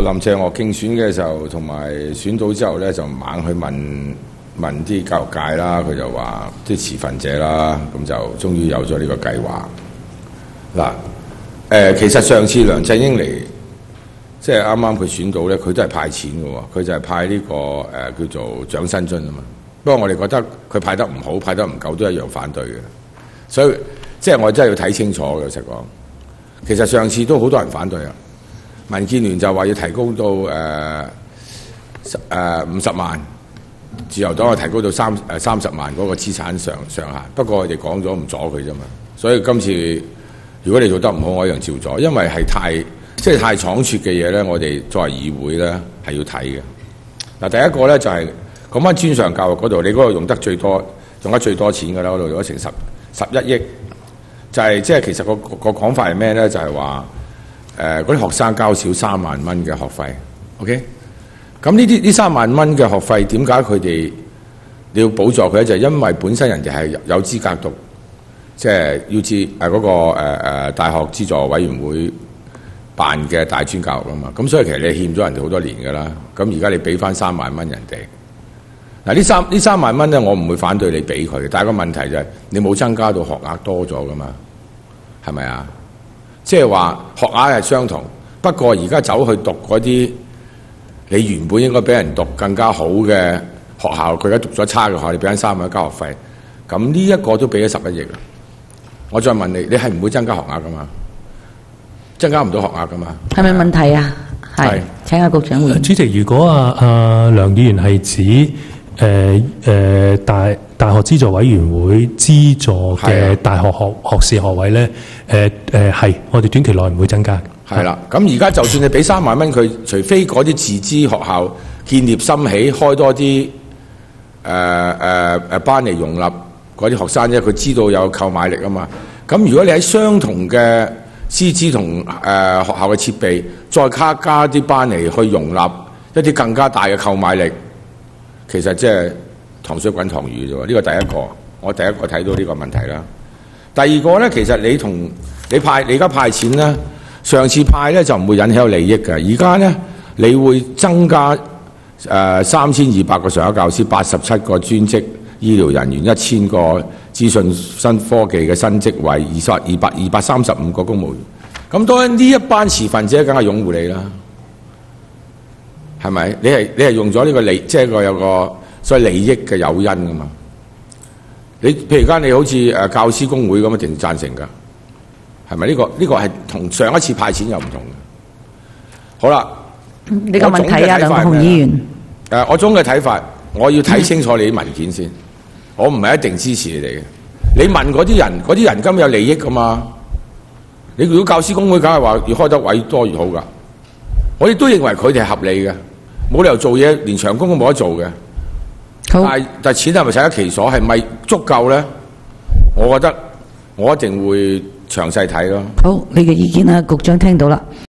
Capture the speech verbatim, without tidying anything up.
林鄭我競選嘅時候，同埋選到之後咧，就猛去問問啲教育界啦，佢就話啲持份者啦，咁就終於有咗呢個計劃。嗱，誒、呃，其實上次梁振英嚟，即係啱啱佢選到咧，佢都係派錢嘅喎，佢就係派呢、這個誒、呃、叫做獎薪津啊嘛。不過我哋覺得佢派得唔好，派得唔夠，都一樣反對嘅。所以即係我真係要睇清楚嘅，老實講。其實上次都好多人反對啊。民建聯就話要提高到誒誒五十萬，自由黨就提高到三誒三十萬嗰個資產上上限。不過我哋講咗唔阻佢啫嘛。所以今次如果你做得唔好，我一樣照阻，因為係太即係太倉促嘅嘢咧。我哋作為議會咧係要睇嘅。嗱，第一個咧就係講翻專上教育嗰度，你嗰度用得最多，用得最多錢㗎啦，嗰度用咗成十十一億，就係即係其實個個講法係咩咧？就係話。誒嗰啲學生交少三萬蚊嘅學費 ，OK？咁呢啲呢三萬蚊嘅學費點解佢哋你要補助佢咧？就係、因為本身人哋係有資格讀，即係要知誒嗰個誒誒、呃、大學資助委員會辦嘅大專教育啊嘛。咁所以其實你欠咗人哋好多年㗎啦。咁而家你俾翻三萬蚊人哋，嗱呢三呢三萬蚊咧，我唔會反對你俾佢，但係個問題就係、是、你冇增加到學額多咗㗎嘛，係咪啊？即係話學額係相同，不過而家走去讀嗰啲你原本應該俾人讀更加好嘅學校，佢而家讀咗差嘅學校，你俾緊三萬蚊交學費，咁呢一個都俾咗十一億啦。我再問你，你係唔會增加學額噶嘛？增加唔到學額噶嘛？係咪問題啊？係，請阿局長回應。主席，如果啊啊梁議員係指誒誒、呃呃、大大學資助委員會資助嘅大學學學士學位咧，誒誒係，我哋短期內唔會增加。係啦，咁而家就算你俾三萬蚊佢，除非嗰啲自資學校建立心起，開多啲誒誒誒班嚟容納嗰啲學生啫，佢知道有購買力啊嘛。咁如果你喺相同嘅師資同誒、呃、學校嘅設備，再加加啲班嚟去容納一啲更加大嘅購買力，其實即係糖水滾糖魚啫喎。呢個第一個，我第一個睇到呢個問題啦。第二個咧，其實你同你派你而家派錢咧，上次派咧就唔會引起有利益嘅，而家咧你會增加誒三千二百個常額教師、八十七個專職醫療人員、一千個資訊新科技嘅新職位、二十二百二百三十五個公務員。咁當然呢一班持份者梗係擁護你啦，係咪？你係你係用咗呢個利，即係個有個所謂利益嘅誘因噶嘛？你譬如而家你好似誒教師公會咁一定贊成㗎，係咪？呢個呢個係同上一次派錢又唔同嘅。好啦，你個問題啊，梁國雄議員。誒，我總嘅睇法，我要睇清楚你啲文件先。我唔係一定支持你哋嘅。你問嗰啲人，嗰啲人今日有利益㗎嘛？你如果教師公會梗係話要開得位多越好㗎。我亦都認為佢哋係合理嘅，冇理由做嘢連長工都冇得做嘅。但係但係錢係咪使得其所？係咪足夠咧？我覺得我一定會詳細睇咯。好，你嘅意見啊，局長聽到啦。